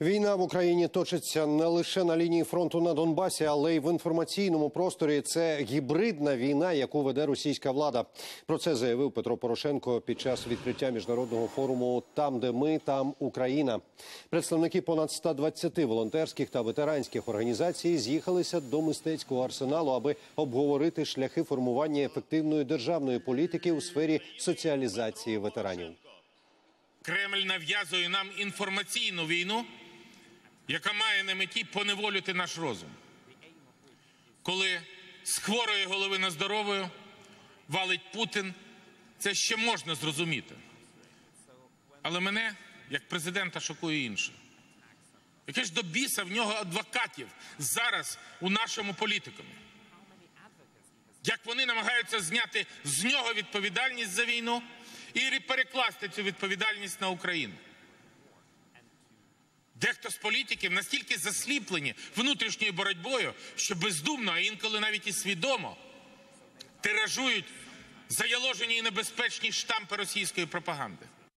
Війна в Україні точиться не лише на лінії фронту на Донбасі, але й в інформаційному просторі. Це гібридна війна, яку веде російська влада. Про це заявив Петро Порошенко під час відкриття міжнародного форуму «Там, де ми, там Україна». Представники понад 120 волонтерських та ветеранських організацій з'їхалися до мистецького арсеналу, аби обговорити шляхи формування ефективної державної політики у сфері соціалізації ветеранів. Кремль нав'язує нам інформаційну війну, яка має на меті поневолити наш розум. Коли з хворої голови на здоровою валить Путін, це ще можна зрозуміти. Але мене, як президента, шокує інше. Яке ж до біса в нього адвокатів зараз у нашому політикумі? Як вони намагаються зняти з нього відповідальність за війну і перекласти цю відповідальність на Україну. Дехто з політиків настільки засліплені внутрішньою боротьбою, що бездумно, а інколи навіть і свідомо, тиражують заяложені і небезпечні штампи російської пропаганди.